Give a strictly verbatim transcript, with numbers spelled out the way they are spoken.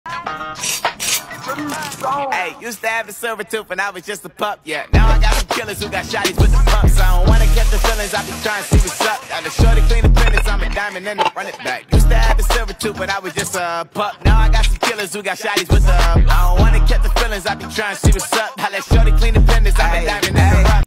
Hey, used to have a silver tooth when I was just a pup, yeah. Now I got some killers who got shotties with the pumps. I don't wanna catch the feelings, I be trying to see what's up. Got the shorty clean the penis, I'm a diamond and run it back. Used to have a silver tooth when I was just a pup. Now I got some killers who got shotties with the I don't wanna catch the feelings, I be trying to see what's up. I let shorty clean the penis, I'm a diamond and